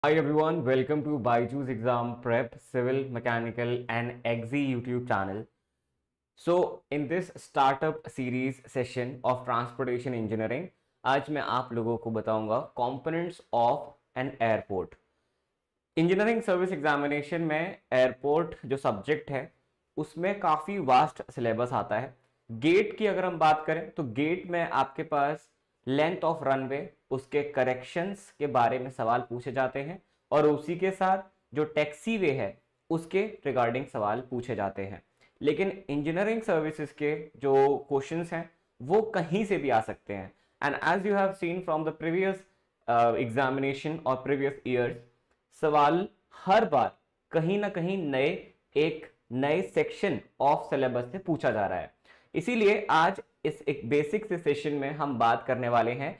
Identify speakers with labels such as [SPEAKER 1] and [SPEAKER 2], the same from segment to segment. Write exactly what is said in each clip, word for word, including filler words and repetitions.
[SPEAKER 1] Hi everyone, welcome to Byju's Exam Prep Civil Mechanical and Exi YouTube channel. So in this startup series session of transportation engineering, आज मैं आप लोगों को बताऊंगा components of an airport. Engineering service examination में airport जो subject है उसमें काफ़ी वास्ट सिलेबस आता है। गेट की अगर हम बात करें तो गेट में आपके पास लेंथ ऑफ रनवे, उसके करेक्शंस के बारे में सवाल पूछे जाते हैं और उसी के साथ जो टैक्सी वे है उसके रिगार्डिंग सवाल पूछे जाते हैं। लेकिन इंजीनियरिंग सर्विसेज के जो क्वेश्चंस हैं वो कहीं से भी आ सकते हैं। And as you have seen from the previous examination और प्रीवियस ईयर्स, सवाल हर बार कहीं ना कहीं नए एक नए सेक्शन ऑफ सिलेबस से पूछा जा रहा है। इसीलिए आज इस एक बेसिक से सेशन में हम बात करने वाले हैं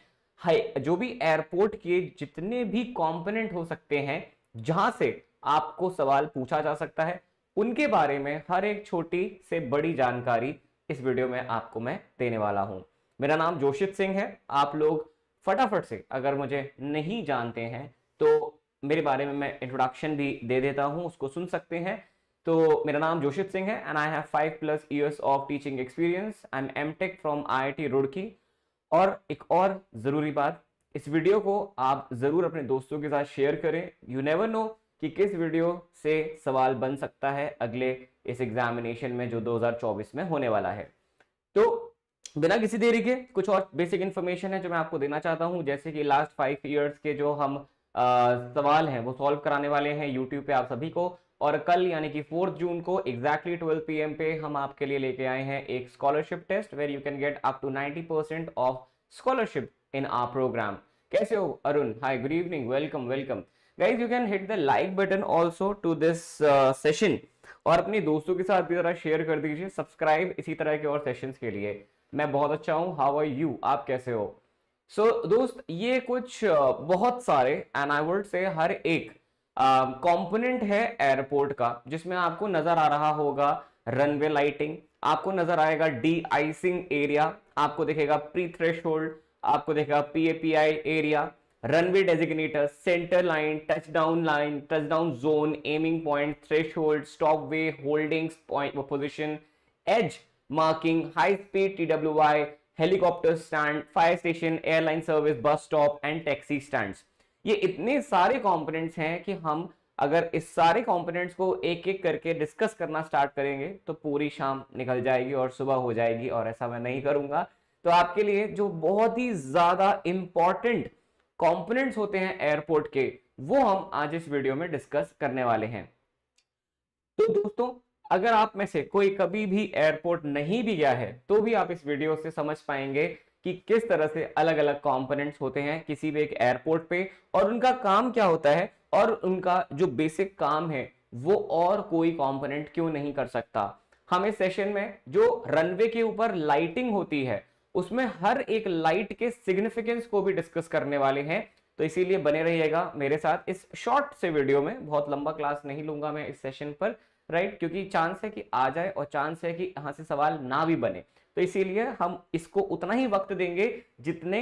[SPEAKER 1] जो भी एयरपोर्ट के जितने भी कंपोनेंट हो सकते हैं जहां से आपको सवाल पूछा जा सकता है, उनके बारे में हर एक छोटी से बड़ी जानकारी इस वीडियो में आपको मैं देने वाला हूं। मेरा नाम जोशित सिंह है। आप लोग फटाफट से अगर मुझे नहीं जानते हैं तो मेरे बारे में मैं इंट्रोडक्शन भी दे देता हूं, उसको सुन सकते हैं। तो मेरा नाम जोशित सिंह है and I have five plus years of teaching experience. I am MTech from IIT Roorkee. और एक और जरूरी बात, इस वीडियो को आप जरूर अपने दोस्तों के साथ शेयर करें। यू नेवर नो कि किस वीडियो से सवाल बन सकता है अगले इस एग्जामिनेशन में जो दो हज़ार चौबीस में होने वाला है। तो बिना किसी देरी के कुछ और बेसिक इन्फॉर्मेशन है जो मैं आपको देना चाहता हूं, जैसे कि लास्ट फाइव ईयर्स के जो हम आ, सवाल हैं वो सॉल्व कराने वाले हैं यूट्यूब पे आप सभी को। और कल यानी कि फोर्थ जून को एग्जैक्टली ट्वेल्व पी एम पे हम आपके लिए लेके आए हैं एक scholarship test where you can get up to ninety percent of scholarship in our program. कैसे हो Arun? Hi, good evening, welcome welcome guys. You can hit the like button also to this session और अपने दोस्तों के साथ भी जरा share कर दीजिए। सब्सक्राइब इसी तरह के और सेशंस के लिए। मैं बहुत अच्छा हूँ। How are you? आप कैसे हो? सो so, दोस्त, ये कुछ uh, बहुत सारे एंड आई वुड से हर एक कंपोनेंट uh, है एयरपोर्ट का, जिसमें आपको नजर आ रहा होगा रनवे लाइटिंग, आपको नजर आएगा डी आइसिंग एरिया, आपको दिखेगा प्री थ्रेशोल्ड, आपको दिखेगा PAPI area, runway designator, centre line, touchdown line, touchdown zone, aiming point, threshold, stop way, holdings point position, edge marking, high speed TWI, helicopter stand, fire station, airline service, bus stop and taxi stands. ये इतने सारे components हैं कि हम अगर इस सारे components को एक एक करके डिस्कस करना स्टार्ट करेंगे तो पूरी शाम निकल जाएगी और सुबह हो जाएगी, और ऐसा मैं नहीं करूंगा। तो आपके लिए जो बहुत ही ज्यादा इंपॉर्टेंट कंपोनेंट्स होते हैं एयरपोर्ट के, वो हम आज इस वीडियो में डिस्कस करने वाले हैं। तो दोस्तों, अगर आप में से कोई कभी भी एयरपोर्ट नहीं भी गया है तो भी आप इस वीडियो से समझ पाएंगे कि किस तरह से अलग अलग कंपोनेंट्स होते हैं किसी भी एक एयरपोर्ट पे, और उनका काम क्या होता है, और उनका जो बेसिक काम है वो और कोई कंपोनेंट क्यों नहीं कर सकता। हम इस सेशन में जो रनवे के ऊपर लाइटिंग होती है उसमें हर एक लाइट के सिग्निफिकेंस को भी डिस्कस करने वाले हैं। तो इसीलिए बने रहिएगा मेरे साथ इस शॉर्ट से वीडियो में। बहुत लंबा क्लास नहीं लूंगा मैं इस सेशन पर, राइट, क्योंकि चांस है कि आ जाए और चांस है कि यहां से सवाल ना भी बने। तो इसीलिए हम इसको उतना ही वक्त देंगे जितने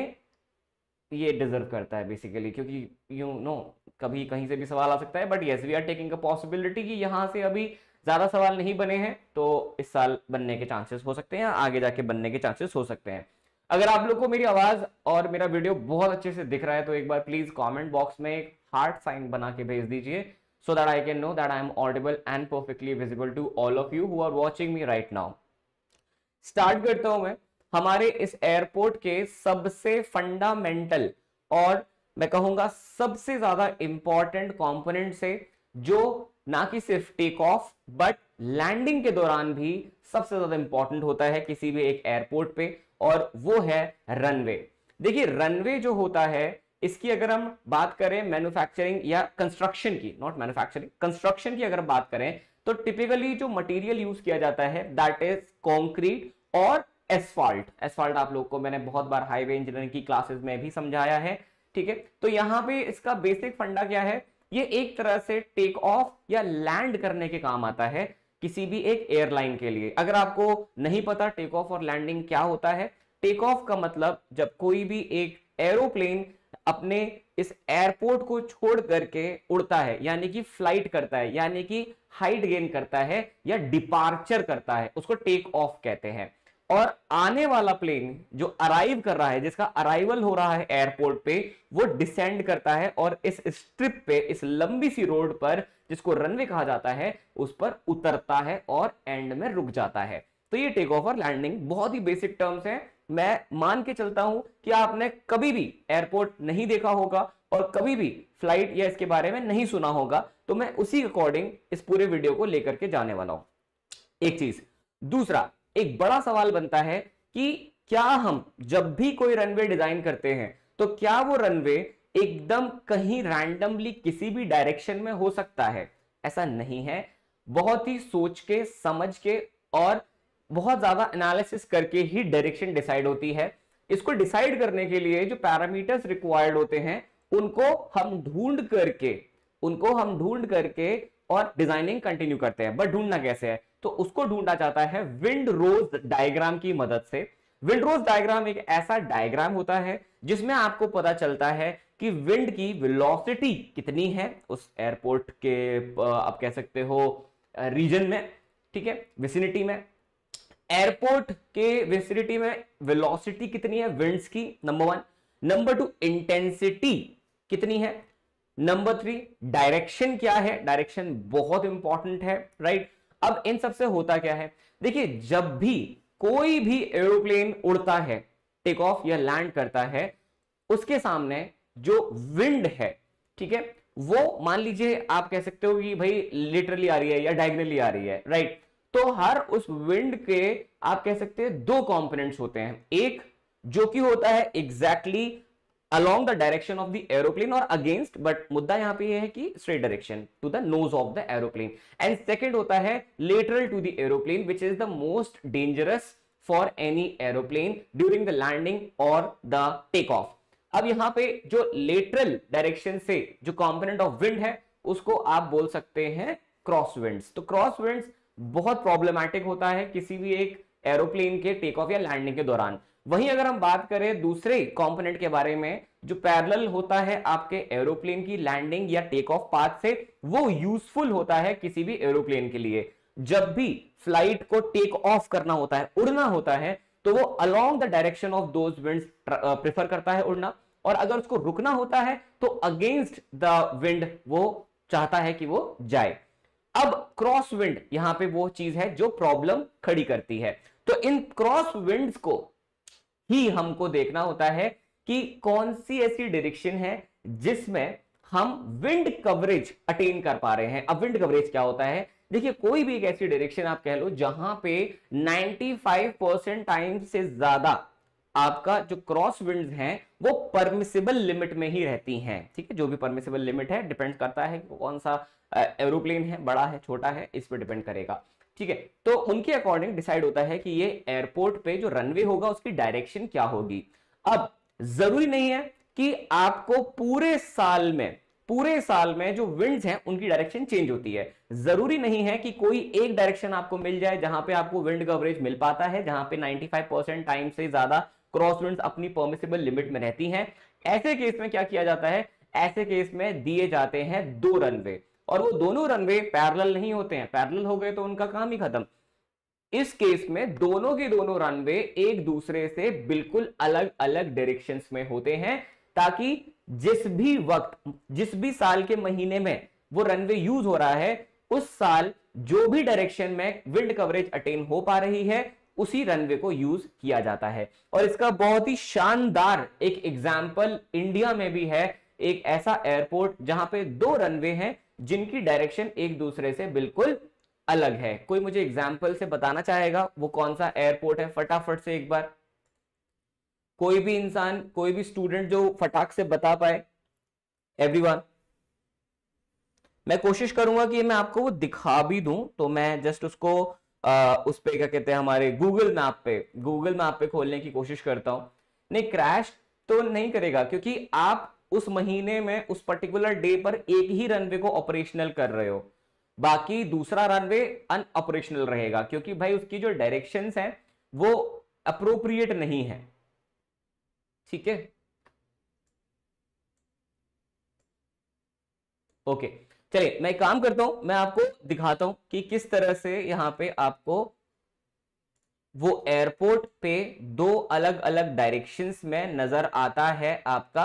[SPEAKER 1] ये डिजर्व करता है बेसिकली, क्योंकि यू नो कभी कहीं से भी सवाल आ सकता है। But yes, we are taking a possibility कि यहां से अभी ज्यादा सवाल नहीं बने हैं तो इस साल बनने के चांसेस हो सकते हैं, आगे जाके बनने के चांसेस हो सकते हैं। अगर आप लोग को मेरी आवाज और मेरा वीडियो बहुत अच्छे से दिख रहा है तो एक बार प्लीज कमेंट बॉक्स में एक हार्ट साइन बना के भेज दीजिए, so that I can know that I am audible and perfectly visible to all of you who are watching me right now. Start करता हूं मैं हमारे इस एयरपोर्ट के सबसे फंडामेंटल और मैं कहूंगा सबसे ज्यादा इंपॉर्टेंट कंपोनेंट से, जो ना कि सिर्फ टेक ऑफ बट लैंडिंग के दौरान भी सबसे ज्यादा इंपॉर्टेंट होता है किसी भी एक एयरपोर्ट पे, और वो है रनवे। देखिए, रनवे जो होता है इसकी अगर हम बात करें मैन्युफैक्चरिंग या कंस्ट्रक्शन की, नॉट मैन्युफैक्चरिंग, कंस्ट्रक्शन की अगर बात करें तो टिपिकली जो मटेरियल यूज किया जाता है दैट इज कंक्रीट और एस्फाल्ट। एस्फाल्ट आप लोग को मैंने बहुत बार हाईवे इंजीनियरिंग की क्लासेस में भी समझाया है, ठीक है। तो यहां पे इसका बेसिक फंडा क्या है, ये एक तरह से टेक ऑफ या लैंड करने के काम आता है किसी भी एक एयरलाइन के लिए। अगर आपको नहीं पता टेक ऑफ और लैंडिंग क्या होता है, टेक ऑफ का मतलब जब कोई भी एक एरोप्लेन अपने इस एयरपोर्ट को छोड़ करके उड़ता है, यानी कि फ्लाइट करता है, यानी कि हाइट गेन करता है या डिपार्चर करता है, उसको टेक ऑफ कहते हैं। और आने वाला प्लेन जो अराइव कर रहा है, जिसका अराइवल हो रहा है एयरपोर्ट पे, वो डिसेंड करता है और इस स्ट्रिप पे, इस लंबी सी रोड पर जिसको रनवे कहा जाता है, उस पर उतरता है और एंड में रुक जाता है। तो ये टेक ऑफ और लैंडिंग बहुत ही बेसिक टर्म्स हैं। मैं मान के चलता हूं कि आपने कभी भी एयरपोर्ट नहीं देखा होगा और कभी भी फ्लाइट या इसके बारे में नहीं सुना होगा, तो मैं उसी अकॉर्डिंग इस पूरे वीडियो को लेकर के जाने वाला हूं। एक चीज। दूसरा, एक बड़ा सवाल बनता है कि क्या हम जब भी कोई रनवे डिजाइन करते हैं तो क्या वो रनवे एकदम कहीं रैंडमली किसी भी डायरेक्शन में हो सकता है? ऐसा नहीं है। बहुत ही सोच के, समझ के और बहुत ज्यादा एनालिसिस करके ही डायरेक्शन डिसाइड होती है। इसको डिसाइड करने के लिए जो पैरामीटर्स रिक्वायर्ड होते हैं उनको हम ढूंढ करके उनको हम ढूंढ करके और डिजाइनिंग कंटिन्यू करते हैं। बट ढूंढना कैसे है? तो उसको ढूंढा जाता है विंड रोज डायग्राम की मदद से। विंड रोज डायग्राम एक ऐसा डायग्राम होता है जिसमें आपको पता चलता है कि विंड की वेलोसिटी कितनी है उस एयरपोर्ट के, आप कह सकते हो, रीजन में, ठीक है, विसिनिटी में। एयरपोर्ट के विसिनिटी में वेलोसिटी कितनी है विंड्स की, number one. Number two, intensity कितनी है। नंबर थ्री, डायरेक्शन क्या है, डायरेक्शन बहुत इंपॉर्टेंट है, राइट। अब इन सबसे होता क्या है, देखिए, जब भी कोई भी एरोप्लेन उड़ता है, टेक ऑफ या लैंड करता है, उसके सामने जो विंड है, ठीक है, वो मान लीजिए आप कह सकते हो कि भाई लिटरली आ रही है या डायगनली आ रही है, राइट। तो हर उस विंड के आप कह सकते हैं दो कंपोनेंट्स होते हैं। एक जो कि होता है exactly along the direction of the aeroplane or against, but मुद्दा यहां पे ये है कि straight direction to the nose of the aeroplane, and second होता है lateral to the aeroplane, which is the most dangerous for any aeroplane during the landing or the takeoff। अब यहां पे जो lateral direction से जो component of wind है उसको आप बोल सकते हैं क्रॉस विंड्स। तो क्रॉस विंड्स बहुत प्रॉब्लमैटिक होता है किसी भी एक एरोप्लेन के टेक ऑफ या लैंडिंग के दौरान। वहीं अगर हम बात करें दूसरे कंपोनेंट के बारे में जो पैरेलल होता है आपके एरोप्लेन की लैंडिंग या टेक ऑफ पाथ से, वो यूजफुल होता है किसी भी एरोप्लेन के लिए। जब भी फ्लाइट को टेक ऑफ करना होता है, उड़ना होता है, तो वो along the direction of those winds prefer करता है उड़ना, और अगर उसको रुकना होता है तो अगेंस्ट द विंड वो चाहता है कि वो जाए। अब क्रॉस विंड यहां पे वो चीज है जो प्रॉब्लम खड़ी करती है। तो इन क्रॉस विंड्स को ही हमको देखना होता है कि कौन सी ऐसी डायरेक्शन है जिसमें हम विंड कवरेज अटेन कर पा रहे हैं। अब विंड कवरेज क्या होता है? देखिए, कोई भी एक ऐसी डायरेक्शन आप कह लो जहां पे पचानवे परसेंट टाइम से ज्यादा आपका जो क्रॉस विंड्स हैं वो परमिसिबल लिमिट में ही रहती हैं, ठीक है। जो भी परमिसिबल लिमिट है डिपेंड करता है कि कौन सा एरोप्लेन है, बड़ा है छोटा है, इस पर डिपेंड करेगा, ठीक है। तो उनके अकॉर्डिंग डिसाइड होता है कि ये एयरपोर्ट पे जो रनवे होगा उसकी डायरेक्शन क्या होगी। अब जरूरी नहीं है कि आपको पूरे साल में पूरे साल में जो विंड्स हैं उनकी डायरेक्शन चेंज होती है। जरूरी नहीं है कि कोई एक डायरेक्शन आपको मिल जाए जहां पे आपको विंड कवरेज मिल पाता है, जहां पे पचानवे परसेंट टाइम से ज्यादा क्रॉस विंड्स अपनी परमिसिबल लिमिट में रहती हैं। ऐसे केस में क्या किया जाता है? ऐसे केस में दिए जाते हैं दो रनवे, और वो दोनों रनवे पैरेलल नहीं होते हैं। पैरेलल हो गए तो उनका काम ही खत्म। इस केस में दोनों के दोनों रनवे एक दूसरे से बिल्कुल अलग अलग डायरेक्शंस में होते हैं, ताकि जिस भी वक्त, जिस भी साल के महीने में वो रनवे यूज हो रहा है, उस साल जो भी डायरेक्शन में विंड कवरेज अटेन हो पा रही है उसी रनवे को यूज किया जाता है। और इसका बहुत ही शानदार एक एग्जाम्पल इंडिया में भी है। एक ऐसा एयरपोर्ट जहां पे दो रनवे हैं जिनकी डायरेक्शन एक दूसरे से बिल्कुल अलग है। कोई मुझे एग्जाम्पल से बताना चाहेगा वो कौन सा एयरपोर्ट है? फटाफट से एक बार कोई भी इंसान, कोई भी स्टूडेंट जो फटाक से बता पाए। एवरीवन, मैं कोशिश करूंगा कि मैं आपको वो दिखा भी दूं, तो मैं जस्ट उसको आ, उस पे क्या कहते हैं, हमारे गूगल मैप पे गूगल मैप पे खोलने की कोशिश करता हूं। नहीं, क्रैश तो नहीं करेगा क्योंकि आप उस महीने में उस पर्टिकुलर डे पर एक ही रनवे को ऑपरेशनल कर रहे हो, बाकी दूसरा रनवे अनऑपरेशनल रहेगा, क्योंकि भाई उसकी जो डायरेक्शंस हैं वो अप्रोप्रिएट नहीं है, ठीक है। ओके, चलिए मैं एक काम करता हूं, मैं आपको दिखाता हूं कि किस तरह से यहां पे आपको वो एयरपोर्ट पे दो अलग अलग डायरेक्शंस में नजर आता है आपका।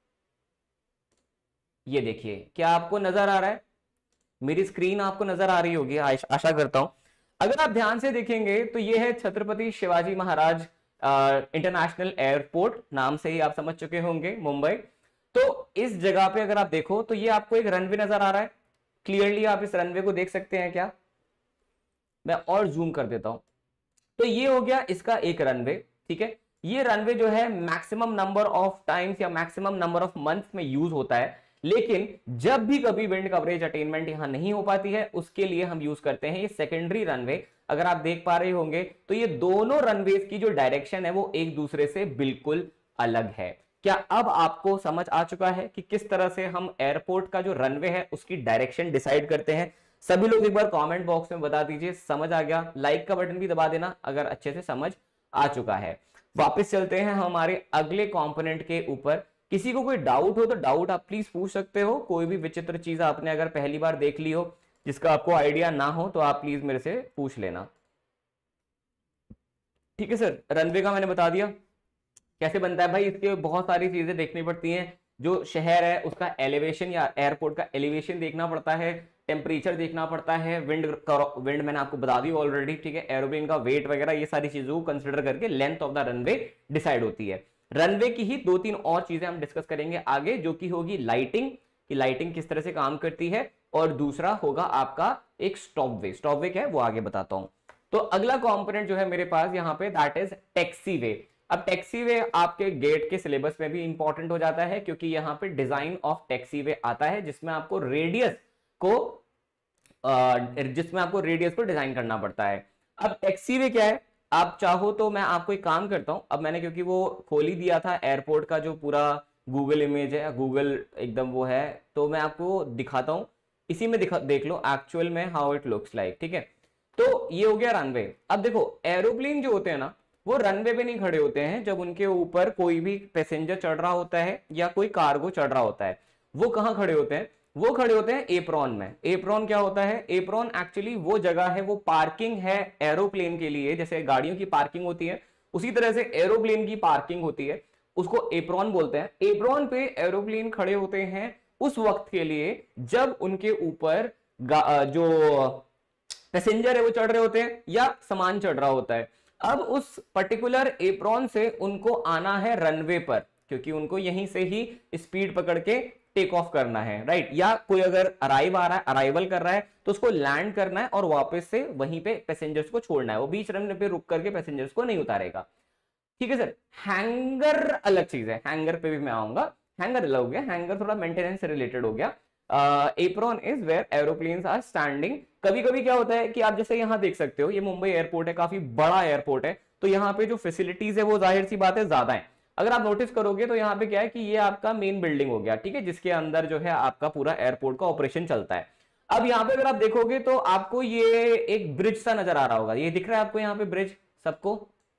[SPEAKER 1] ये देखिए, क्या आपको नजर आ रहा है? मेरी स्क्रीन आपको नजर आ रही होगी, आशा करता हूं। अगर आप ध्यान से देखेंगे तो ये है छत्रपति शिवाजी महाराज इंटरनेशनल एयरपोर्ट, नाम से ही आप समझ चुके होंगे, मुंबई। तो इस जगह पे अगर आप देखो तो ये आपको एक रनवे नजर आ रहा है। क्लियरली आप इस रनवे को देख सकते हैं क्या? मैं और जूम कर देता हूं। तो ये हो गया इसका एक रनवे, ठीक है। ये रनवे जो है मैक्सिमम नंबर ऑफ टाइम्स या मैक्सिमम नंबर ऑफ मंथ्स में यूज होता है, लेकिन जब भी कभी विंड कवरेज अटेनमेंट यहां नहीं हो पाती है उसके लिए हम यूज करते हैं ये सेकेंडरी रनवे। अगर आप देख पा रहे होंगे तो ये दोनों रनवेज की जो डायरेक्शन है वो एक दूसरे से बिल्कुल अलग है। क्या अब आपको समझ आ चुका है कि किस तरह से हम एयरपोर्ट का जो रनवे है उसकी डायरेक्शन डिसाइड करते हैं? सभी लोग एक बार कमेंट बॉक्स में बता दीजिए समझ आ गया। लाइक का बटन भी दबा देना अगर अच्छे से समझ आ चुका है। वापस चलते हैं हमारे अगले कंपोनेंट के ऊपर। किसी को कोई डाउट हो तो डाउट आप प्लीज पूछ सकते हो। कोई भी विचित्र चीज आपने अगर पहली बार देख ली हो जिसका आपको आइडिया ना हो तो आप प्लीज मेरे से पूछ लेना। ठीक है सर, रनवे का मैंने बता दिया कैसे बनता है भाई। इसके बहुत सारी चीजें देखनी पड़ती हैं। जो शहर है उसका एलिवेशन या एयरपोर्ट का एलिवेशन देखना पड़ता है, टेम्परेचर देखना पड़ता है, विंड विंड मैंने आपको बता दी ऑलरेडी, ठीक है। एरोप्लेन का वेट वगैरह ये सारी चीजों को कंसिडर करके length of the runway decide होती है। रनवे की ही दो तीन और चीजें हम डिस्कस करेंगे आगे, जो कि होगी लाइटिंग, कि लाइटिंग किस तरह से काम करती है, और दूसरा होगा आपका एक स्टॉपवे। स्टॉपवे क्या है वो आगे बताता हूं। तो अगला कंपोनेंट जो है मेरे पास यहाँ पे दैट इज टैक्सीवे। अब टैक्सीवे आपके गेट के सिलेबस में भी इंपॉर्टेंट हो जाता है क्योंकि यहाँ पे डिजाइन ऑफ टैक्सीवे आता है जिसमें आपको रेडियस को जिसमें आपको रेडियस को डिजाइन करना पड़ता है। अब टैक्सीवे क्या है, आप चाहो तो मैं आपको एक काम करता हूं। अब मैंने क्योंकि वो खोल ही दिया था एयरपोर्ट का जो पूरा गूगल इमेज है, गूगल एकदम वो है, तो मैं आपको दिखाता हूं। इसी में दिखा देख लो एक्चुअल में हाउ इट लुक्स लाइक, ठीक है। तो ये हो गया रनवे। अब देखो एरोप्लेन जो होते हैं ना वो रनवे पे नहीं खड़े होते हैं जब उनके ऊपर कोई भी पैसेंजर चढ़ रहा होता है या कोई कार्गो चढ़ रहा होता है। वो कहां खड़े होते हैं? वो खड़े होते हैं एप्रॉन में। एप्रॉन क्या होता है? एप्रॉन एक्चुअली वो जगह है, वो पार्किंग है एरोप्लेन के लिए। जैसे गाड़ियों की पार्किंग होती है उसी तरह से एरोप्लेन की पार्किंग होती है, उसको एप्रॉन बोलते हैं। एप्रॉन पे एरोप्लेन खड़े होते हैं उस वक्त के लिए जब उनके ऊपर जो पैसेंजर है वो चढ़ रहे होते हैं या सामान चढ़ रहा होता है। अब उस पर्टिकुलर एप्रॉन से उनको आना है रनवे पर, क्योंकि उनको यहीं से ही स्पीड पकड़ के टेक ऑफ करना है, राइट। या कोई अगर अराइव आ रहा है, अराइवल कर रहा है तो उसको लैंड करना है और वापस से वहीं पे पैसेंजर्स को छोड़ना है। वो बीच रनवे पे रुक करके पैसेंजर्स को नहीं उतारेगा, ठीक है सर। हैंगर अलग चीज है, हैंगर पे भी मैं आऊंगा। हैंगर अलग हो गया, हैंगर थोड़ा मेंटेनेंस से रिलेटेड हो गया। Apron is where aeroplanes are standing. कभी कभी क्या होता है कि आप जैसे यहाँ देख सकते हो, ये मुंबई एयरपोर्ट है, काफी बड़ा एयरपोर्ट है, तो यहाँ पे जो फैसिलिटीज है वो जाहिर सी बात है ज्यादा है। अगर आप नोटिस करोगे तो यहाँ पे क्या है कि ये आपका मेन बिल्डिंग हो गया, ठीक है, जिसके अंदर जो है आपका पूरा एयरपोर्ट का ऑपरेशन चलता है। अब यहाँ पे अगर आप देखोगे तो आपको ये एक ब्रिज सा नजर आ रहा होगा, ये दिख रहा है आपको यहाँ पे ब्रिज सबको,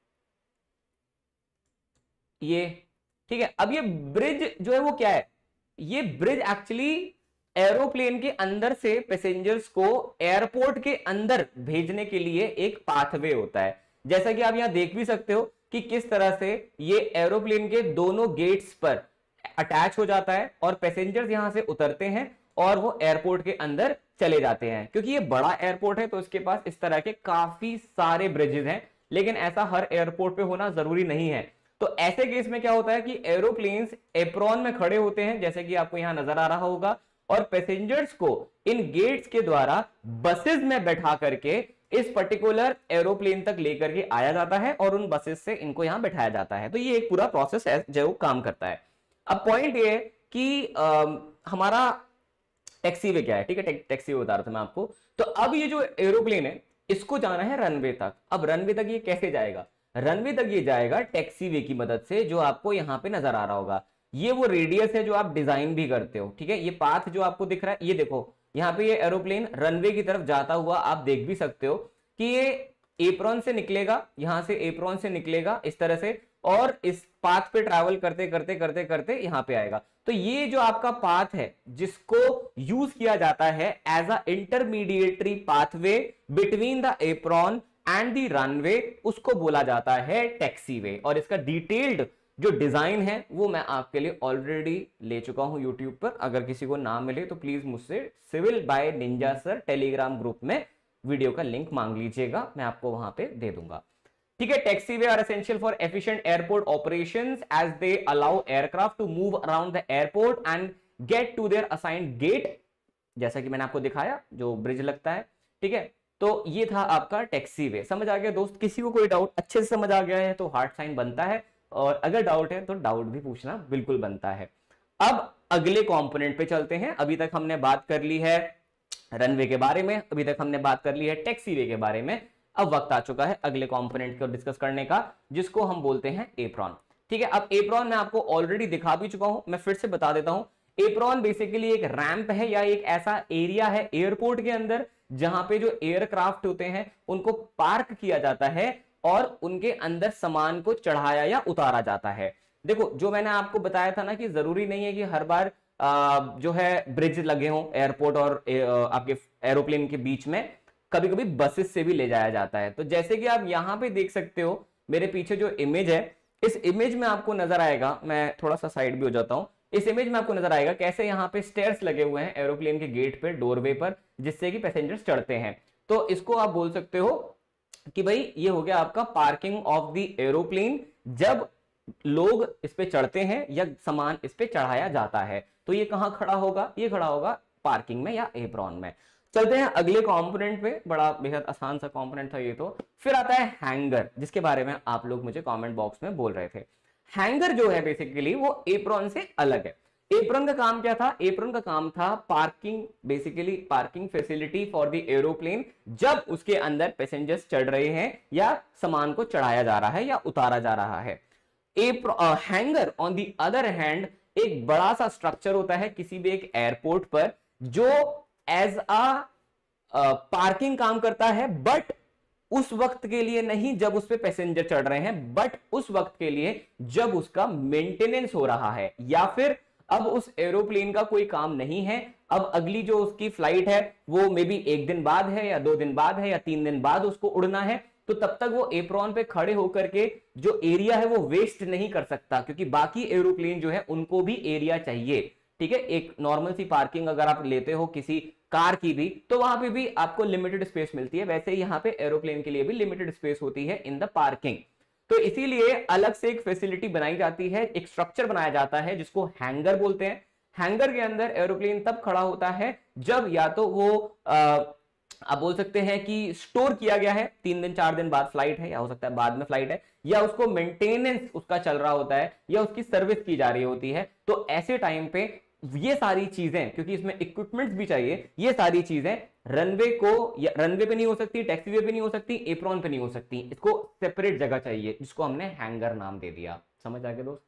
[SPEAKER 1] ये ठीक है। अब ये ब्रिज जो है वो क्या है? ये ब्रिज एक्चुअली एरोप्लेन के अंदर से पैसेंजर्स को एयरपोर्ट के अंदर भेजने के लिए एक पाथवे होता है। जैसा कि आप यहां देख भी सकते हो कि किस तरह से ये एरोप्लेन के दोनों गेट्स पर अटैच हो जाता है और पैसेंजर्स यहां से उतरते हैं और वो एयरपोर्ट के अंदर चले जाते हैं। क्योंकि ये बड़ा एयरपोर्ट है तो इसके पास इस तरह के काफी सारे ब्रिजेस हैं, लेकिन ऐसा हर एयरपोर्ट पे होना जरूरी नहीं है। तो ऐसे केस में क्या होता है कि एरोप्लेन्स एप्रॉन में खड़े होते हैं, जैसे कि आपको यहां नजर आ रहा होगा, और पैसेंजर्स को इन गेट्स के द्वारा बसेस में बैठा करके इस पर्टिकुलर एरोप्लेन तक लेकर के आया जाता है और उन बसेस से इनको यहां बैठाया जाता है। तो ये एक पूरा प्रोसेस है जो काम करता है। अब पॉइंट ये कि आ, हमारा टैक्सीवे क्या है, ठीक है, टैक्सीवे बता रहा था मैं आपको। तो अब ये जो एरोप्लेन है इसको जाना है रनवे तक। अब रनवे तक ये कैसे जाएगा? रनवे तक ये जाएगा टैक्सीवे की मदद से, जो आपको यहां पे नजर आ रहा होगा। ये वो रेडियस है जो आप डिजाइन भी करते हो, ठीक है। ये पाथ जो आपको दिख रहा है, ये देखो यहाँ पे ये एरोप्लेन रनवे की तरफ जाता हुआ आप देख भी सकते हो कि ये एप्रॉन से निकलेगा, यहां से एप्रॉन से निकलेगा इस तरह से, और इस पाथ पे ट्रैवल करते करते करते करते यहां पे आएगा। तो ये जो आपका पाथ है जिसको यूज किया जाता है as a intermediatory pathway between the apron and the runway, उसको बोला जाता है टैक्सीवे। और इसका डिटेल्ड जो डिजाइन है वो मैं आपके लिए ऑलरेडी ले चुका हूं यूट्यूब पर। अगर किसी को ना मिले तो प्लीज मुझसे civil by ninja sir Telegram group में वीडियो का लिंक मांग लीजिएगा, मैं आपको वहां पे दे दूंगा। ठीक है, taxiway are essential for efficient airport operations as they allow aircraft to move around the airport and get to their assigned gate, जैसा कि मैंने आपको दिखाया जो ब्रिज लगता है। ठीक है, तो ये था आपका टैक्सीवे। समझ आ गया दोस्त? किसी को कोई डाउट अच्छे से समझ आ गया है तो हार्ट साइन बनता है, और अगर डाउट है तो डाउट भी पूछना बिल्कुल बनता है। अब अगले कंपोनेंट पे चलते हैं। अभी तक हमने बात कर ली है रनवे के बारे में, अभी तक हमने बात कर ली है टैक्सीवे के बारे में। अब वक्त आ चुका है अगले कंपोनेंट को डिस्कस करने का, जिसको हम बोलते हैं एप्रॉन। ठीक है, अब एप्रॉन मैं आपको ऑलरेडी दिखा भी चुका हूं, मैं फिर से बता देता हूं। एप्रॉन बेसिकली एक रैंप है या एक ऐसा एरिया है एयरपोर्ट के अंदर जहां पे जो एयरक्राफ्ट होते हैं उनको पार्क किया जाता है और उनके अंदर सामान को चढ़ाया या उतारा जाता है। देखो, जो मैंने आपको बताया था ना कि जरूरी नहीं है कि हर बार आ, जो है ब्रिज लगे हों एयरपोर्ट और ए, आपके एरोप्लेन के बीच में, कभी कभी बसेस से भी ले जाया जाता है। तो जैसे कि आप यहां पे देख सकते हो, मेरे पीछे जो इमेज है, इस इमेज में आपको नजर आएगा, मैं थोड़ा सा साइड भी हो जाता हूं, इस इमेज में आपको नजर आएगा कैसे यहाँ पे स्टेयर्स लगे हुए हैं एरोप्लेन के गेट पे, डोरवे पर, जिससे कि पैसेंजर्स चढ़ते हैं। तो इसको आप बोल सकते हो कि भाई ये हो गया आपका पार्किंग ऑफ द एरोप्लेन, जब लोग इस पे चढ़ते हैं या सामान इस पे चढ़ाया जाता है। तो ये कहां खड़ा होगा? ये खड़ा होगा पार्किंग में या एप्रॉन में। चलते हैं अगले कंपोनेंट पे, बड़ा बेहद आसान सा कंपोनेंट था ये तो। फिर आता है हैंगर, जिसके बारे में आप लोग मुझे कमेंट बॉक्स में बोल रहे थे। हैंगर जो है बेसिकली वो एप्रॉन से अलग है। एप्रॉन का काम क्या था? एप्रॉन का काम था parking, basically parking facility for the aeroplane, जब उसके अंदर पैसेंजर्स चढ़ रहे हैं या सामान को चढ़ाया जा रहा है या उतारा जा रहा है। Hangar on the other hand एक बड़ा सा स्ट्रक्चर होता है किसी भी एक एयरपोर्ट पर, जो एज अ पार्किंग काम करता है, बट उस वक्त के लिए नहीं जब उस पे पैसेंजर चढ़ रहे हैं, बट उस वक्त के लिए जब उसका मेंटेनेंस हो रहा है, या फिर अब उस एरोप्लेन का कोई काम नहीं है, अब अगली जो उसकी फ्लाइट है वो मे बी एक दिन बाद है या दो दिन बाद है या तीन दिन बाद उसको उड़ना है, तो तब तक वो एप्रॉन पे खड़े होकर के जो एरिया है वो वेस्ट नहीं कर सकता, क्योंकि बाकी एरोप्लेन जो है उनको भी एरिया चाहिए। ठीक है, एक नॉर्मल सी पार्किंग अगर आप लेते हो किसी कार की भी, तो वहां पे भी आपको लिमिटेड स्पेस मिलती है, वैसे ही यहाँ पे एरोप्लेन के लिए भी लिमिटेड स्पेस होती है इन द पार्किंग। तो इसीलिए अलग से एक फैसिलिटी बनाई जाती है, एक स्ट्रक्चर बनाया जाता है जिसको हैंगर बोलते हैं। हैंगर के अंदर एरोप्लेन तब खड़ा होता है जब या तो वो आ, आप बोल सकते हैं कि स्टोर किया गया है, तीन दिन चार दिन बाद फ्लाइट है, या हो सकता है बाद में फ्लाइट है, या उसको मेंटेनेंस उसका चल रहा होता है, या उसकी सर्विस की जा रही होती है। तो ऐसे टाइम पे ये सारी चीजें, क्योंकि इसमें इक्विपमेंट्स भी चाहिए, ये सारी चीजें रनवे को, या रनवे पे नहीं हो सकती, टैक्सीवे पे नहीं हो सकती, एप्रॉन पे नहीं हो सकती, इसको सेपरेट जगह चाहिए, जिसको हमने हैंगर नाम दे दिया। समझ आ गया दोस्त?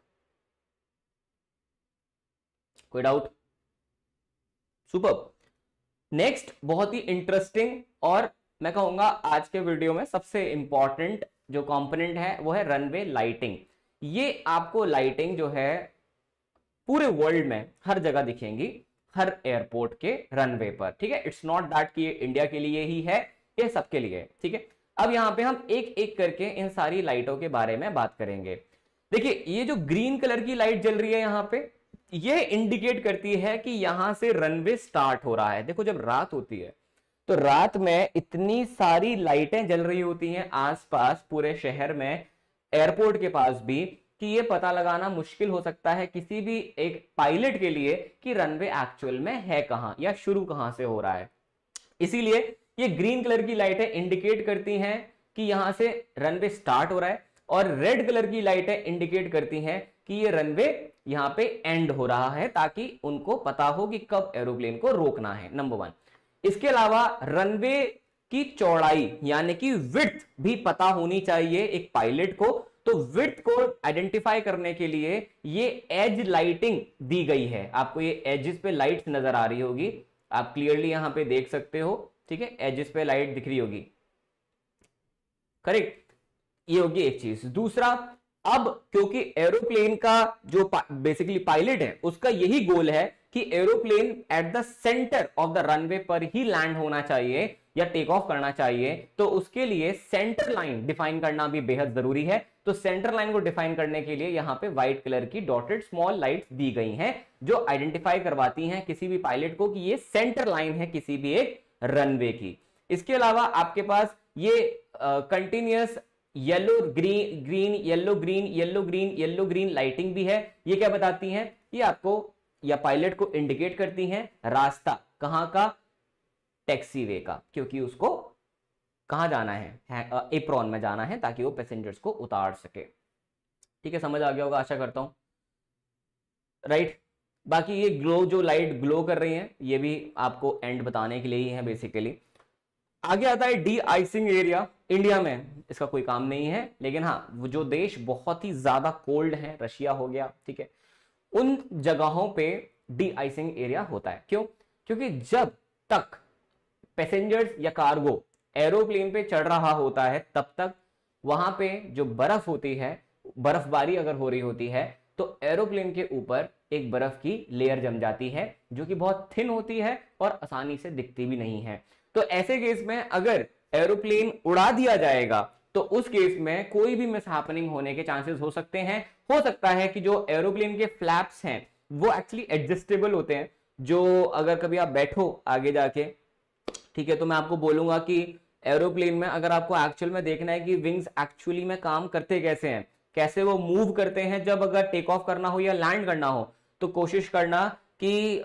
[SPEAKER 1] कोई डाउट? सुपर। नेक्स्ट बहुत ही इंटरेस्टिंग और मैं कहूंगा आज के वीडियो में सबसे इंपॉर्टेंट जो कंपोनेंट है वो है रनवे लाइटिंग। ये आपको लाइटिंग जो है पूरे वर्ल्ड में हर जगह दिखेंगी, हर एयरपोर्ट के रनवे पर। ठीक है, इट्स नॉट दैट कि ये इंडिया के लिए ही है, ये सबके लिए। ठीक है, अब यहां पे हम एक एक करके इन सारी लाइटों के बारे में बात करेंगे। देखिए, ये जो ग्रीन कलर की लाइट जल रही है यहां पे, ये इंडिकेट करती है कि यहां से रनवे स्टार्ट हो रहा है। देखो, जब रात होती है तो रात में इतनी सारी लाइटें जल रही होती हैं आसपास पूरे शहर में, एयरपोर्ट के पास भी, कि ये पता लगाना मुश्किल हो सकता है किसी भी एक पायलट के लिए कि रनवे एक्चुअल में है कहां या शुरू कहां से हो रहा है। इसीलिए ये ग्रीन कलर की लाइटें इंडिकेट करती हैं कि यहां से रनवे स्टार्ट हो रहा है, और रेड कलर की लाइटें इंडिकेट करती हैं कि ये रनवे यहां पे एंड हो रहा है, ताकि उनको पता हो कि कब एरोप्लेन को रोकना है। Number one. इसके अलावा रनवे की चौड़ाई यानी कि विड्थ भी पता होनी चाहिए एक पायलट को। तो विड्थ को आइडेंटिफाई करने के लिए ये एज लाइटिंग दी गई है। आपको ये एजेस पे लाइट्स नजर आ रही होगी, आप क्लियरली यहां पे देख सकते हो। ठीक है, एजेस पे लाइट दिख रही होगी, करेक्ट। ये होगी एक चीज। दूसरा, अब क्योंकि एरोप्लेन का जो बेसिकली पायलट है उसका यही गोल है कि aeroplane at the centre of the runway पर ही लैंड होना चाहिए या टेक ऑफ करना चाहिए, तो उसके लिए सेंटर लाइन डिफाइन करना भी बेहद जरूरी है। तो सेंटर लाइन को डिफाइन करने के लिए यहां पे व्हाइट कलर की डॉटेड स्मॉल लाइट्स दी गई हैं जो आइडेंटिफाई करवाती हैं किसी भी पायलट को कि ये सेंटर लाइन है किसी भी एक रनवे की। इसके अलावा आपके पास ये continuous yellow green green yellow green yellow green yellow green lighting भी है। ये क्या बताती हैं? ये आपको या पायलट को इंडिकेट करती हैं रास्ता कहां का, टैक्सीवे का, क्योंकि उसको कहां जाना है, एप्रॉन में जाना है ताकि वो पैसेंजर्स को उतार सके। ठीक है, समझ आ गया होगा आशा करता हूं, राइट। बाकी ये ग्लो जो लाइट ग्लो कर रही है ये भी आपको एंड बताने के लिए ही है बेसिकली। आगे आता है डी आइसिंग एरिया। इंडिया में इसका कोई काम नहीं है, लेकिन हाँ वो जो देश बहुत ही ज्यादा कोल्ड है, रशिया हो गया, ठीक है, उन जगहों पे डी आइसिंग एरिया होता है। क्यों? क्योंकि जब तक पैसेंजर्स या कार्गो एरोप्लेन पे चढ़ रहा होता है तब तक वहां पे जो बर्फ होती है, बर्फबारी अगर हो रही होती है तो एरोप्लेन के ऊपर एक बर्फ की लेयर जम जाती है जो कि बहुत थिन होती है और आसानी से दिखती भी नहीं है। तो ऐसे केस में अगर एरोप्लेन उड़ा दिया जाएगा तो उस केस में कोई भी मिसहैपनिंग होने के चांसेस हो सकते हैं। हो सकता है कि जो एरोप्लेन के फ्लैप्स हैं वो एक्चुअली एडजस्टेबल होते हैं, जो अगर कभी आप बैठो आगे जाके, ठीक है, तो मैं आपको बोलूंगा कि एरोप्लेन में अगर आपको एक्चुअल में देखना है कि विंग्स एक्चुअली में काम करते कैसे हैं, कैसे वो मूव करते हैं जब अगर टेक ऑफ करना हो या लैंड करना हो, तो कोशिश करना कि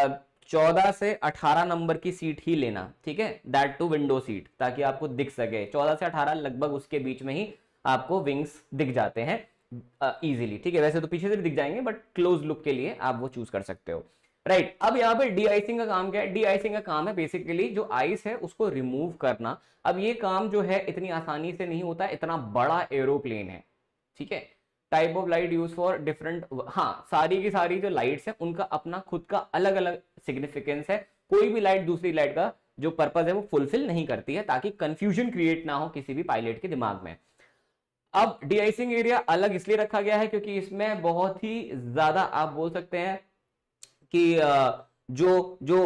[SPEAKER 1] चौदह से अठारह नंबर की सीट ही लेना, ठीक है, दैट टू विंडो सीट, ताकि आपको दिख सके। चौदह से अठारह लगभग उसके बीच में ही आपको विंग्स दिख जाते हैं इजीली, ठीक है। वैसे तो पीछे से भी दिख जाएंगे बट क्लोज लुक के लिए आप वो चूज कर सकते हो, राइट right। अब यहाँ पे डी आइसिंग का काम क्या है? डी आइसिंग का काम है बेसिकली जो आइस है उसको रिमूव करना। अब ये काम जो है इतनी आसानी से नहीं होता, इतना बड़ा एरोप्लेन है, ठीक है। Type of light use for different, हाँ सारी की सारी जो लाइट्स है उनका अपना खुद का अलग अलग सिग्निफिकेंस है। कोई भी लाइट दूसरी लाइट का जो पर्पज है वो फुलफिल नहीं करती है, ताकि कंफ्यूजन क्रिएट ना हो किसी भी पायलट के दिमाग में। अब डी आइसिंग एरिया अलग इसलिए रखा गया है क्योंकि इसमें बहुत ही ज्यादा आप बोल सकते हैं कि जो जो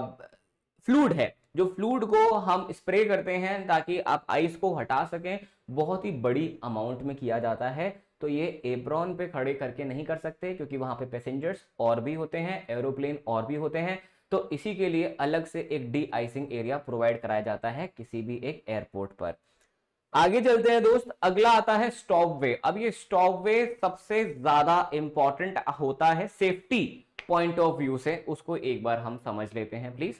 [SPEAKER 1] फ्लूइड है, जो फ्लूइड को हम स्प्रे करते हैं ताकि आप आइस को हटा सकें, बहुत ही बड़ी अमाउंट में किया जाता है। तो ये एप्रॉन पे खड़े करके नहीं कर सकते क्योंकि वहां पे पैसेंजर्स और भी होते हैं, एरोप्लेन और भी होते हैं, तो इसी के लिए अलग से एक डी आइसिंग एरिया प्रोवाइड कराया जाता है किसी भी एक एयरपोर्ट पर। आगे चलते हैं दोस्त, अगला आता है स्टॉप वे। अब ये स्टॉप वे सबसे ज्यादा इंपॉर्टेंट होता है सेफ्टी पॉइंट ऑफ व्यू से, उसको एक बार हम समझ लेते हैं please.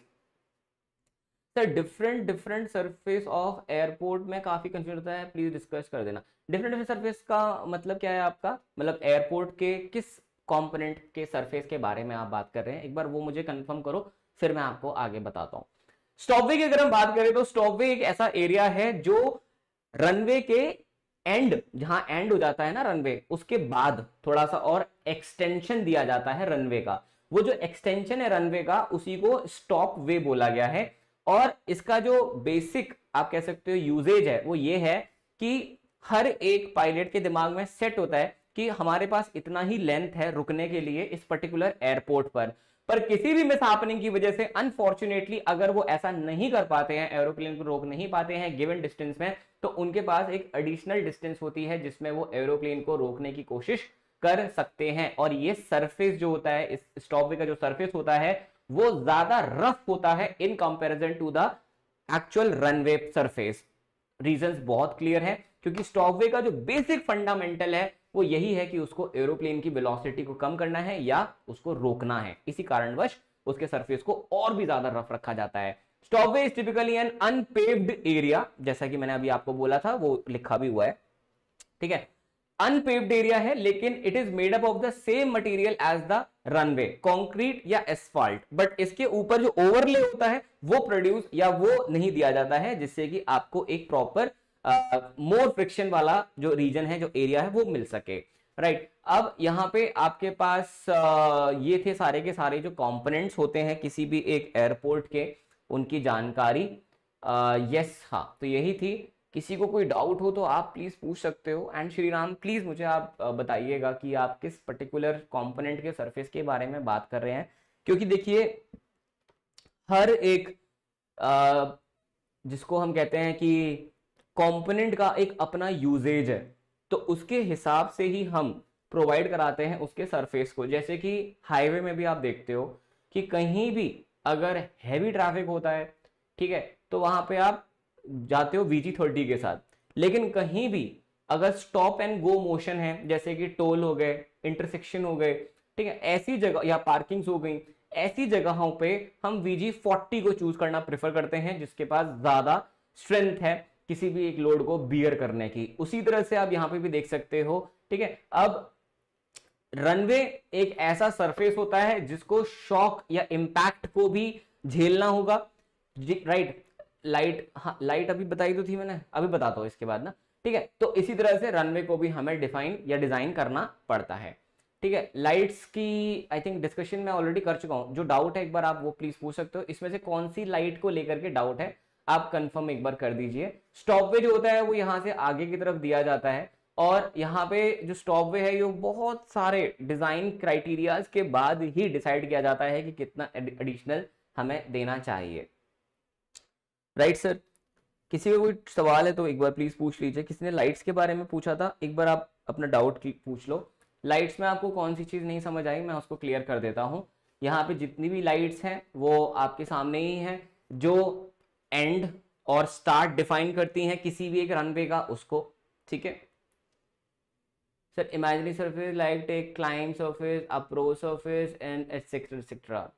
[SPEAKER 1] Sir different different surface of airport में काफी कंफ्यूज होता है, प्लीज डिस्कस कर देना। डिफरेंट डिफरेंट सरफेस का मतलब क्या है आपका? मतलब एयरपोर्ट के किस कंपोनेंट के सरफेस के बारे में आप बात कर रहे हैं, एक बार वो मुझे कंफर्म करो, फिर मैं आपको आगे बताता हूं। स्टॉपवे की अगर हम बात करें तो स्टॉपवे एक ऐसा एरिया है जो रनवे के एंड, जहां एंड हो जाता है ना रनवे, उसके बाद थोड़ा सा और एक्सटेंशन दिया जाता है रनवे का। वो जो एक्सटेंशन है रनवे का उसी को स्टॉप वे बोला गया है। और इसका जो बेसिक आप कह सकते हो यूजेज है वो ये है कि हर एक पायलट के दिमाग में सेट होता है कि हमारे पास इतना ही लेंथ है रुकने के लिए इस पर्टिकुलर एयरपोर्ट पर। पर किसी भी मिसहैपनिंग की वजह से अनफॉर्चुनेटली अगर वो ऐसा नहीं कर पाते हैं, एरोप्लेन को रोक नहीं पाते हैं गिवन डिस्टेंस में, तो उनके पास एक एडिशनल डिस्टेंस होती है जिसमें वो एरोप्लेन को रोकने की कोशिश कर सकते हैं। और ये सरफेस जो होता है, इस स्टॉपवे का जो सरफेस होता है वो ज्यादा रफ होता है in comparison to the actual runway surface. Reasons बहुत क्लियर है क्योंकि स्टॉपवे का जो बेसिक फंडामेंटल है वो यही है कि उसको एरोप्लेन की वेलोसिटी को कम करना है या उसको रोकना है, इसी कारणवश उसके सरफेस को और भी ज्यादा रफ रखा जाता है। Stopway is typically an unpaved area, जैसा कि मैंने अभी आपको बोला था वो लिखा भी हुआ है, ठीक है। अनपेव्ड एरिया है लेकिन it is made up of the same material as the runway, concrete या एस्फाल्ट, बट इसके ऊपर जो ओवरले होता है वो प्रोड्यूस या वो नहीं दिया जाता है जिससे कि आपको एक प्रॉपर मोर फ्रिक्शन वाला जो रीजन है, जो एरिया है वो मिल सके, राइट right। अब यहाँ पे आपके पास uh, ये थे सारे के सारे जो कंपोनेंट्स होते हैं किसी भी एक एयरपोर्ट के, उनकी जानकारी। यस uh, yes, हाँ, तो यही थी किसी को कोई डाउट हो तो आप प्लीज पूछ सकते हो। एंड श्रीराम प्लीज मुझे आप अ, बताइएगा कि आप किस पर्टिकुलर कंपोनेंट के सरफेस के बारे में बात कर रहे हैं, क्योंकि देखिए हर एक अ, जिसको हम कहते हैं कि कंपोनेंट का एक अपना यूजेज है, तो उसके हिसाब से ही हम प्रोवाइड कराते हैं उसके सरफेस को। जैसे कि हाईवे में भी आप देखते हो कि कहीं भी अगर हैवी ट्रैफिक होता है, ठीक है, तो वहां पे आप जाते हो वीजी थर्टी के साथ, लेकिन कहीं भी अगर स्टॉप एंड गो मोशन है, जैसे कि टोल हो गए, इंटरसेक्शन हो गए, ठीक है, ऐसी जगह या पार्किंग्स हो गई, ऐसी जगहों पे हम वीजी फोर्टी को चूज करना प्रेफर करते हैं, जिसके पास ज्यादा स्ट्रेंथ है किसी भी एक लोड को बियर करने की। उसी तरह से आप यहां पे भी देख सकते हो, ठीक है। अब रनवे एक ऐसा सरफेस होता है जिसको शॉक या इंपैक्ट को भी झेलना होगा, राइट। लाइट, हाँ लाइट अभी बताई तो थी मैंने, अभी बताता हूं इसके बाद ना, ठीक है। तो इसी तरह से रनवे को भी हमें डिफाइन या डिजाइन करना पड़ता है, ठीक है। लाइट्स की आई थिंक डिस्कशन मैं ऑलरेडी कर चुका हूं। जो डाउट है एक बार आप वो प्लीज पूछ सकते हो। इसमें से कौन सी लाइट को लेकर के डाउट है आप कंफर्म एक बार कर दीजिए। स्टॉपवे जो होता है वो यहाँ से आगे की तरफ दिया जाता है, और यहाँ पे जो स्टॉपवे है ये बहुत सारे डिजाइन क्राइटेरियाज के बाद ही डिसाइड किया जाता है कि कितना एडिशनल हमें देना चाहिए, राइट सर। किसी का कोई सवाल है तो एक बार प्लीज पूछ लीजिए। किसी ने लाइट्स के बारे में पूछा था, एक बार आप अपना डाउट पूछ लो। लाइट्स में आपको कौन सी चीज नहीं समझ आई मैं उसको क्लियर कर देता हूं। यहाँ पे जितनी भी लाइट्स हैं वो आपके सामने ही हैं, जो एंड और स्टार्ट डिफाइन करती हैं किसी भी एक रनवे का, उसको, ठीक है sir. Imaginary surface like take climb surface, approach surface and etcetera etcetera,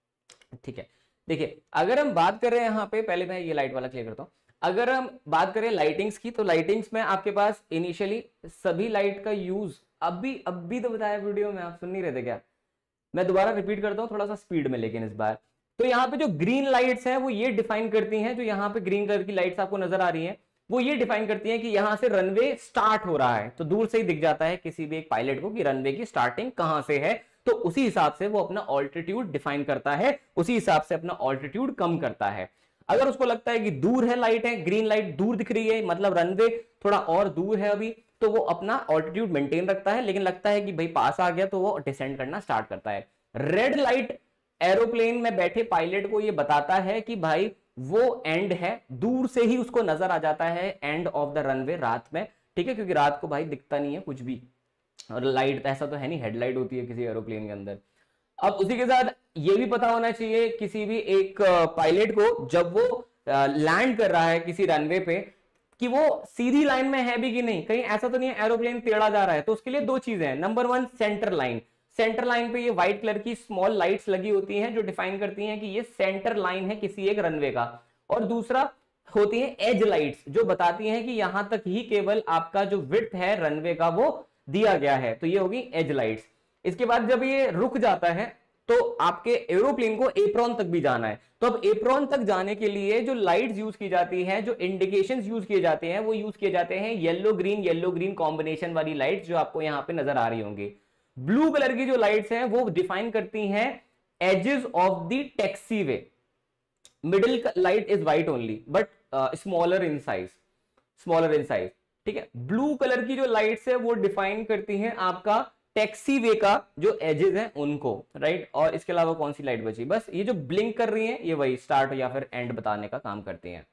[SPEAKER 1] ठीक है। देखिए अगर हम बात कर रहे हैं यहाँ पे, पहले मैं ये लाइट वाला क्लियर करता हूँ। अगर हम बात करें लाइटिंग्स की, तो लाइटिंग्स में आपके पास इनिशियली सभी लाइट का यूज अभी अभी तो बताया वीडियो में, आप सुन नहीं रहे थे क्या? मैं दोबारा रिपीट करता हूँ थोड़ा सा स्पीड में, लेकिन इस बार तो यहाँ पे जो ग्रीन लाइट्स हैं वो ये डिफाइन करती हैं, जो यहाँ पे ग्रीन कलर की लाइट्स आपको नजर आ रही हैं वो ये डिफाइन करती हैं कि यहाँ से रनवे स्टार्ट हो रहा है। तो दूर से ही दिख जाता है किसी भी एक पायलट को कि रनवे की स्टार्टिंग कहां से है, तो उसी हिसाब से वो अपना ऑल्टीट्यूड डिफाइन करता है, उसी हिसाब से अपना ऑल्टीट्यूड कम करता है। अगर उसको लगता है कि दूर है लाइट है, ग्रीन लाइट दूर दिख रही है, मतलब रनवे थोड़ा और दूर है अभी, तो वो अपना ऑल्टीट्यूड मेंटेन रखता है, लेकिन लगता है कि भाई पास आ गया तो वो डिसेंड करना स्टार्ट करता है। रेड लाइट एरोप्लेन में बैठे पायलट को ये बताता है कि भाई वो एंड है, दूर से ही उसको नजर आ जाता है एंड ऑफ द रनवे रात में, ठीक है, क्योंकि रात को भाई दिखता नहीं है कुछ भी, और लाइट ऐसा तो है नहीं, हेडलाइट होती है किसी एरोप्लेन के अंदर। अब उसी के साथ ये भी पता होना चाहिए किसी भी एक पायलट को, जब वो लैंड कर रहा है किसी रनवे पे, कि वो सीधी लाइन में है भी कि नहीं, कहीं ऐसा तो नहीं है एरोप्लेन टेढ़ा जा रहा है। तो उसके लिए दो चीजें हैं, number one centre line. Centre line पे ये व्हाइट कलर की स्मॉल लाइट्स लगी होती हैं जो डिफाइन करती हैं कि ये सेंटर लाइन है किसी एक रनवे का। और दूसरा होती है एज लाइट्स, जो बताती हैं कि यहां तक ही केवल आपका जो विड्थ है रनवे का वो दिया गया है, तो ये होगी एज लाइट्स। इसके बाद जब ये रुक जाता है तो आपके एरोप्लेन को एप्रॉन तक भी जाना है, तो अब एप्रॉन तक जाने के लिए जो लाइट्स यूज की जाती हैं, जो इंडिकेशंस यूज किए जाते हैं, वो यूज किए जाते हैं yellow green yellow green combination वाली लाइट्स, जो आपको यहां पे नजर आ रही होंगी। ब्लू कलर की जो लाइट्स हैं वो डिफाइन करती हैं edges of the taxi way. Middle light is white only but smaller in size, smaller in size, ठीक है। ब्लू कलर की जो लाइट्स है वो डिफाइन करती हैं आपका टैक्सी वे का जो एजेस हैं उनको, राइट। और इसके अलावा कौन सी लाइट बची? बस ये जो ब्लिंक कर रही हैं ये वही स्टार्ट या फिर एंड बताने का काम करती हैं,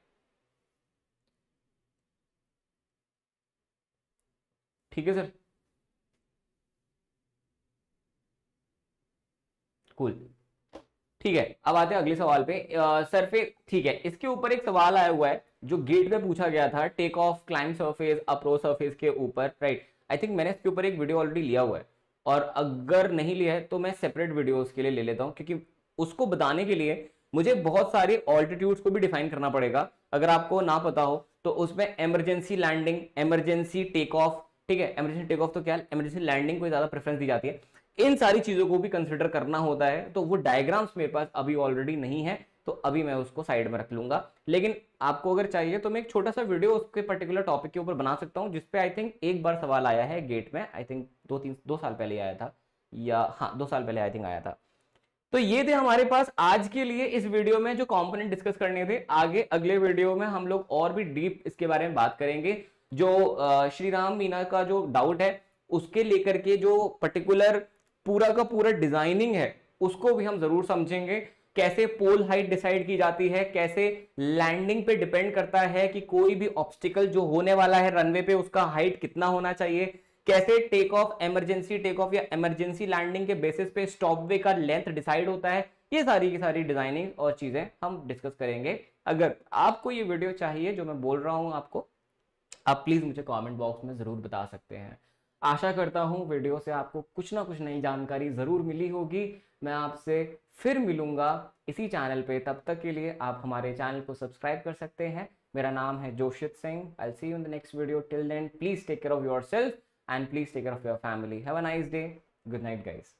[SPEAKER 1] ठीक है सर, कूल cool. ठीक है, अब आते हैं अगले सवाल पे। सरफेस, ठीक है, इसके ऊपर एक सवाल आया हुआ है जो गेट पे पूछा गया था, take off climb surface approach surface के ऊपर, राइट। आई थिंक मैंने इसके ऊपर एक वीडियो ऑलरेडी लिया हुआ है, और अगर नहीं लिया है तो मैं सेपरेट वीडियो उसके लिए ले लेता हूं, क्योंकि उसको बताने के लिए मुझे बहुत सारे ऑल्टीट्यूड्स को भी डिफाइन करना पड़ेगा। अगर आपको ना पता हो तो उसमें emergency landing, emergency take off, ठीक है, इमरजेंसी टेक ऑफ तो क्या, इमरजेंसी लैंडिंग को ज्यादा प्रेफरेंस दी जाती है, इन सारी चीजों को भी कंसिडर करना होता है। तो वो डायग्राम्स मेरे पास अभी ऑलरेडी नहीं है, तो अभी मैं उसको साइड में रख लूंगा, लेकिन आपको अगर चाहिए तो मैं एक छोटा सा वीडियो उसके पर्टिकुलर टॉपिक के ऊपर बना सकता हूं, जिसपे आई थिंक एक बार सवाल आया है गेट में, आई थिंक दो तीन दो साल पहले आया था, या हाँ दो साल पहले आई थिंक आया था। तो ये थे हमारे पास आज के लिए इस वीडियो में जो कंपोनेंट डिस्कस करने थे। आगे अगले वीडियो में हम लोग और भी डीप इसके बारे में बात करेंगे। जो श्री राम मीना का जो डाउट है उसके लेकर के जो पर्टिकुलर पूरा का पूरा डिजाइनिंग है उसको भी हम जरूर समझेंगे। कैसे पोल हाइट डिसाइड की जाती है, कैसे लैंडिंग पे डिपेंड करता है कि कोई भी ऑब्स्टिकल जो होने वाला है रनवे पे उसका हाइट कितना होना चाहिए, कैसे take off, emergency take off या इमरजेंसी लैंडिंग के बेसिस पे स्टॉप वे का लेंथ डिसाइड होता है। ये सारी की सारी डिजाइनिंग और चीजें हम डिस्कस करेंगे। अगर आपको ये वीडियो चाहिए जो मैं बोल रहा हूं आपको, आप प्लीज मुझे कमेंट बॉक्स में जरूर बता सकते हैं। आशा करता हूं वीडियो से आपको कुछ ना कुछ नई जानकारी जरूर मिली होगी। मैं आपसे फिर मिलूंगा इसी चैनल पे, तब तक के लिए आप हमारे चैनल को सब्सक्राइब कर सकते हैं। मेरा नाम है Joshit Singh. I see you in the next video. Till then please take care of yourself and please take care of your family. Have a nice day. Good night, guys.